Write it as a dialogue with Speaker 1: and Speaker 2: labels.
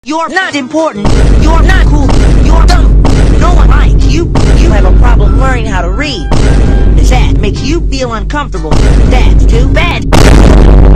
Speaker 1: You're not important. You're not cool. You're dumb. No one likes you. You have a problem learning how to read. Does that make you feel uncomfortable? That's too bad.